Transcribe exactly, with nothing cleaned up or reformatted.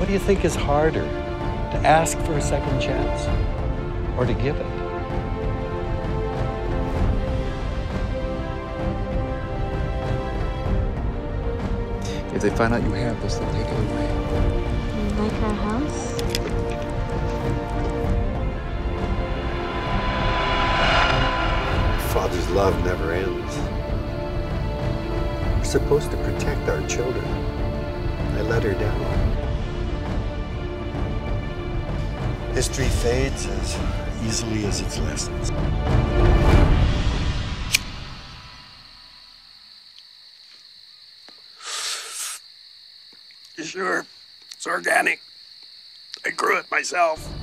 do you think is harder, to ask for a second chance or to give it? If they find out you have this, they'll take it away. Like our house? Father's love never ends. We're supposed to protect our children. I let her down. History fades as easily as its lessons. You sure? It's organic. I grew it myself.